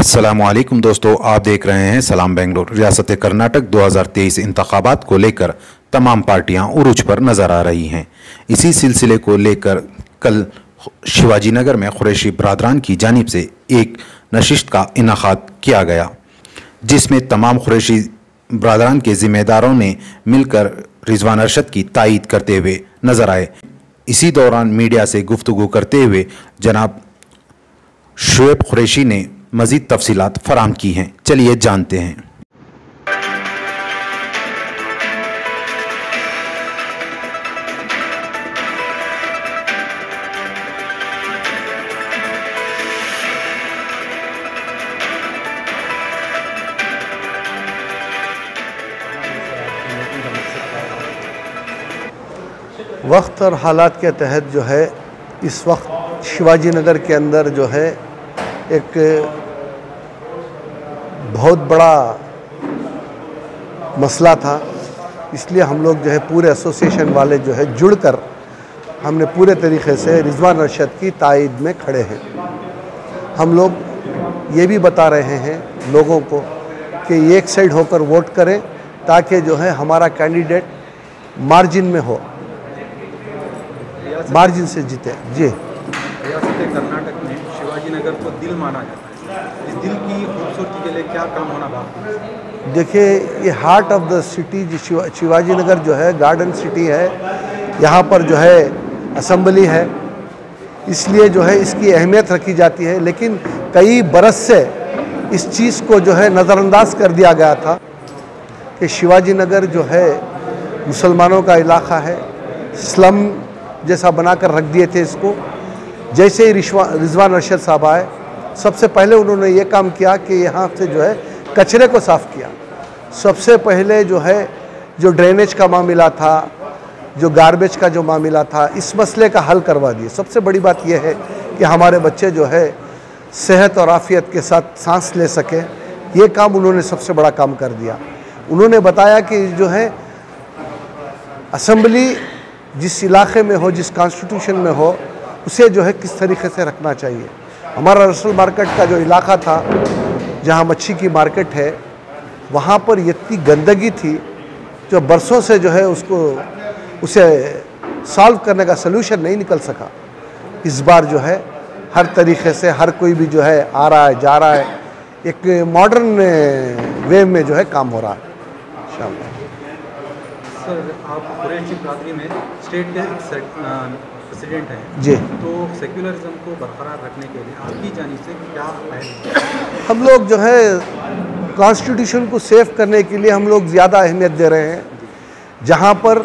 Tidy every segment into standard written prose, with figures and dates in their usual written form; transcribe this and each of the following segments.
अस्सलामुअलैकुम दोस्तों, आप देख रहे हैं सलाम बेंगलोर। रियासत कर्नाटक 2023 इंतखाबात को लेकर तमाम पार्टियां उरूज पर नज़र आ रही हैं। इसी सिलसिले को लेकर कल शिवाजी नगर में कुरैशी बरादरान की जानिब से एक नशिस्त का इनेकाद किया गया, जिसमें तमाम कुरैशी बरादरान के ज़िम्मेदारों ने मिलकर रिजवान अरशद की तायीद करते हुए नज़र आए। इसी दौरान मीडिया से गुफ्तगू करते हुए जनाब शुएब कुरैशी ने मज़ीद तफसीलात फराहम की हैं। चलिए जानते हैं। वक्त और हालात के तहत जो है इस वक्त शिवाजी नगर के अंदर जो है एक बहुत बड़ा मसला था। इसलिए हम लोग जो है पूरे एसोसिएशन वाले जो है जुड़कर हमने पूरे तरीक़े से रिजवान अरशद की तायीद में खड़े हैं। हम लोग ये भी बता रहे हैं लोगों को कि एक साइड होकर वोट करें ताकि जो है हमारा कैंडिडेट मार्जिन में हो, मार्जिन से जीते। जी, रियासत कर्नाटक में शिवाजी नगर को दिल माना जाता है। इस दिल की खूबसूरती के लिए क्या काम होना बाकी है? देखिए, ये heart of the city Shivaji Nagar जो है गार्डन सिटी है। यहाँ पर जो है असेंबली है, इसलिए जो है इसकी अहमियत रखी जाती है। लेकिन कई बरस से इस चीज़ को जो है नज़रअंदाज कर दिया गया था कि शिवाजी नगर जो है मुसलमानों का इलाका है, स्लम जैसा बनाकर रख दिए थे इसको। जैसे ही रिजवान अरशद साहब आए, सबसे पहले उन्होंने ये काम किया कि यहाँ से जो है कचरे को साफ़ किया। सबसे पहले जो है जो ड्रेनेज का मामला था, जो गार्बेज का जो मामला था, इस मसले का हल करवा दिए। सबसे बड़ी बात यह है कि हमारे बच्चे जो है सेहत और आफियत के साथ सांस ले सकें। ये काम उन्होंने सबसे बड़ा काम कर दिया। उन्होंने बताया कि जो है असेंबली जिस इलाके में हो, जिस कॉन्स्टिट्यूशन में हो, उसे जो है किस तरीके से रखना चाहिए। हमारा रसल मार्केट का जो इलाका था, जहाँ मच्छी की मार्केट है, वहाँ पर इतनी गंदगी थी जो बरसों से जो है उसे सॉल्व करने का सलूशन नहीं निकल सका। इस बार जो है हर तरीके से हर कोई भी जो है आ रहा है, जा रहा है, एक मॉडर्न वे में जो है काम हो रहा है। इंशाअल्लाह। सर, आप कुरैशी बरादरी में स्टेट के प्रेसिडेंट हैं जी, तो सेक्युलरिज्म को बरकरार रखने के लिए आपकी जानिब से क्या है? हम लोग जो है कॉन्स्टिट्यूशन को सेव करने के लिए हम लोग ज़्यादा अहमियत दे रहे हैं। जहाँ पर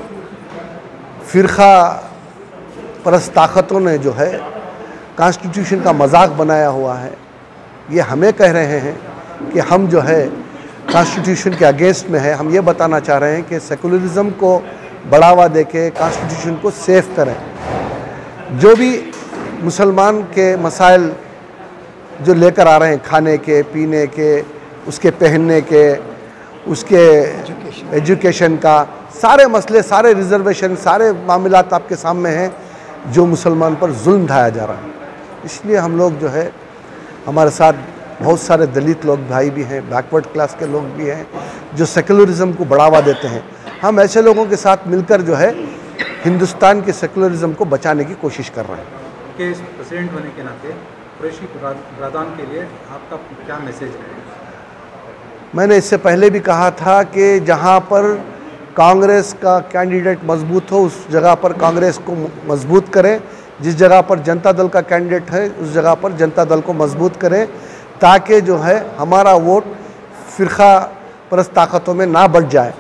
फ़िरका परस्त ताकतों ने जो है कॉन्स्टिट्यूशन का मजाक बनाया हुआ है, ये हमें कह रहे हैं कि हम जो है कॉन्स्टिट्यूशन के अगेंस्ट में है। हम ये बताना चाह रहे हैं कि सेकुलरिज्म को बढ़ावा देके कॉन्स्टिट्यूशन को सेव करें। जो भी मुसलमान के मसाइल जो लेकर आ रहे हैं, खाने के, पीने के, उसके पहनने के, उसके एजुकेशन का, सारे मसले, सारे रिजर्वेशन, सारे मामलात आपके सामने हैं जो मुसलमान पर जुल्म ढाया जा रहा है। इसलिए हम लोग जो है, हमारे साथ बहुत सारे दलित लोग भाई भी हैं, बैकवर्ड क्लास के लोग भी हैं जो सेकुलरिज्म को बढ़ावा देते हैं। हम ऐसे लोगों के साथ मिलकर जो है हिंदुस्तान के सेकुलरिज्म को बचाने की कोशिश कर रहे हैं। कि इस प्रेसिडेंट होने के नाते कुरैशी बरादरान के लिए आपका क्या मैसेज है? मैंने इससे पहले भी कहा था कि जहाँ पर कांग्रेस का कैंडिडेट मजबूत हो, उस जगह पर कांग्रेस को मजबूत करें। जिस जगह पर जनता दल का कैंडिडेट है, उस जगह पर जनता दल को मजबूत करें, ताकि जो है हमारा वोट फ़िरका परस्त ताकतों में ना बढ़ जाए।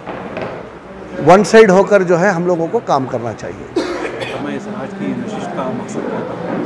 वन साइड होकर जो है हम लोगों को काम करना चाहिए। आज की नशिस्त का मकसद क्या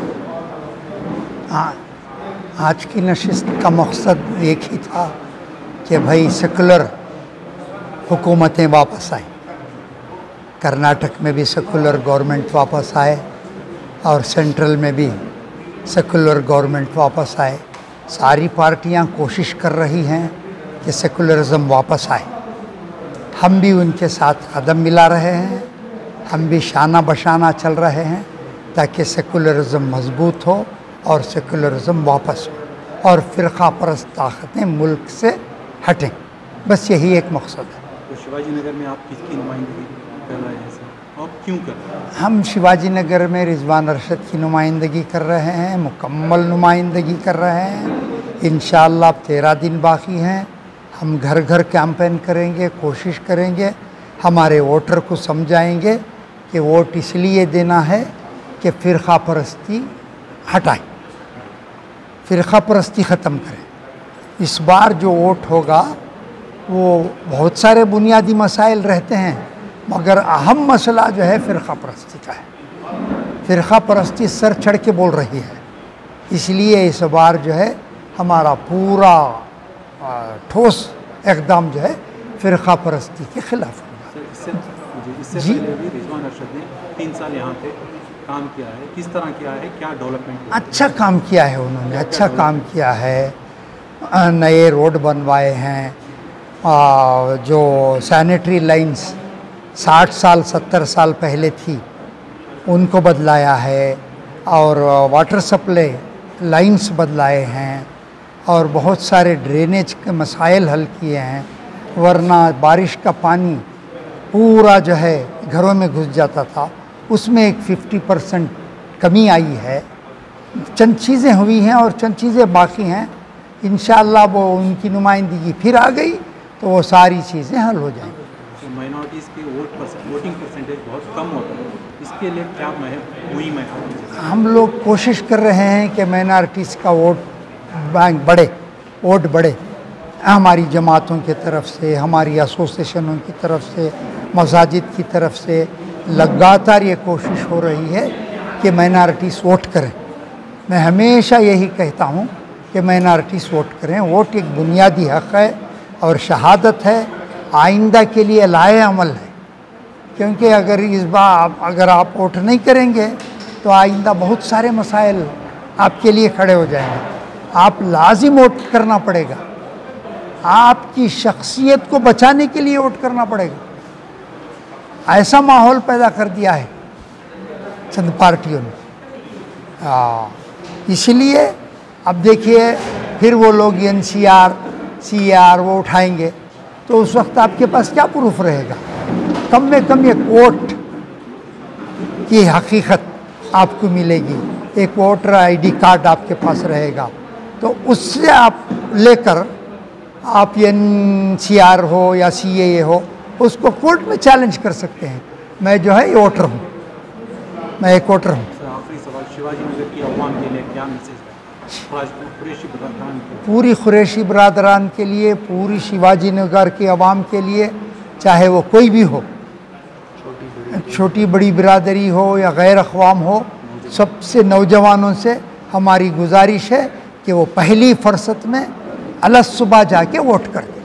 था? आज की नशिस्त का मकसद एक ही था कि भाई सेकुलर हुकूमतें वापस आएँ, कर्नाटक में भी सेकुलर गवर्नमेंट वापस आए और सेंट्रल में भी सेकुलर गवर्नमेंट वापस आए। सारी पार्टियां कोशिश कर रही हैं कि सेकुलरिज्म वापस आए। हम भी उनके साथ कदम मिला रहे हैं, हम भी शाना बशाना चल रहे हैं ताकि सेकुलरिज्म मजबूत हो और सेकुलरिज्म वापस हो। और फ़िरक़ा परस्त ताकतें मुल्क से हटें। बस यही एक मकसद है। तो शिवाजी नगर में आप किसकी नुमाइंदगी कर रहे हैं सर, और क्यों कर रहे हैं? हम शिवाजी नगर में रिजवान अरशद की नुमाइंदगी कर रहे हैं, मुकम्मल नुमाइंदगी कर रहे हैं। इंशाअल्लाह अब 13 दिन बाकी हैं। हम घर घर कैंपेन करेंगे, कोशिश करेंगे, हमारे वोटर को समझाएंगे कि वोट इसलिए देना है कि फ़िरक़ा परस्ती हटाएं, फ़िरक़ा परस्ती ख़त्म करें। इस बार जो वोट होगा वो बहुत सारे बुनियादी मसाइल रहते हैं, मगर अहम मसला जो है फ़िरक़ा परस्ती का है। फ़िरक़ा परस्ती सर चढ़ के बोल रही है, इसलिए इस बार जो है हमारा पूरा ठोस इक़दाम जो है फ़िरक़ा परस्ती के ख़िलाफ़ होगा। इससे पहले भी रिजवान अरशद ने 3 साल यहाँ पे काम किया है, किस तरह किया है, क्या डेवलपमेंट? अच्छा काम किया है उन्होंने, अच्छा काम किया है। नए रोड बनवाए हैं, जो सैनिटरी लाइंस 60 साल 70 साल पहले थी उनको बदलाया है, और वाटर सप्लाई लाइंस बदलाए हैं, और बहुत सारे ड्रेनेज के मसाइल हल किए हैं। वरना बारिश का पानी पूरा जो है घरों में घुस जाता था, उसमें एक 50% कमी आई है। चंद चीज़ें हुई हैं और चंद चीज़ें बाकी हैं। इंशाअल्लाह वो उनकी नुमाइंदगी फिर आ गई तो वो सारी चीज़ें हल हो जाएंगी। तो माइनॉरिटीज़ की वोटिंग परसेंटेज बहुत कम होता है, इसके लिए क्या हुई महत्व? हम लोग कोशिश कर रहे हैं कि माइनॉरिटीज़ का वोट बैंक बढ़े, वोट बढ़े। हमारी जमातों की तरफ से, हमारी एसोसिएशनों की तरफ से, मसाजिद की तरफ से लगातार ये कोशिश हो रही है कि माइनॉरिटीज़ वोट करें। मैं हमेशा यही कहता हूँ कि माइनॉरिटीज़ वोट करें। वोट एक बुनियादी हक़ है और शहादत है, आइंदा के लिए लाए अमल है। क्योंकि अगर इस बार अगर आप वोट नहीं करेंगे तो आइंदा बहुत सारे मसाइल आपके लिए खड़े हो जाएंगे। आप लाजिम वोट करना पड़ेगा, आपकी शख्सियत को बचाने के लिए वोट करना पड़ेगा। ऐसा माहौल पैदा कर दिया है चंद पार्टियों ने। इसलिए अब देखिए फिर वो लोग NCR CR वो उठाएंगे तो उस वक्त आपके पास क्या प्रूफ रहेगा? कम में कम एक वोट की हकीकत आपको मिलेगी, एक वोटर ID कार्ड आपके पास रहेगा, तो उससे आप लेकर आप NCR हो या CAA हो उसको कोर्ट में चैलेंज कर सकते हैं। मैं जो है वोटर हूँ, मैं एक वोटर हूँ। आखिरी सवाल, शिवाजी नगर की अवाम के लिए क्या मैसेज है? कुरैशी बरादरान पूरी कुरैशी बरादरान के लिए, पूरी शिवाजी नगर के अवाम के लिए, चाहे वो कोई भी हो, छोटी बड़ी बिरादरी हो या गैर अक़वाम हो, सबसे नौजवानों से हमारी गुजारिश है कि वो पहली फुर्सत में अलग सुबह जाके वोट करें।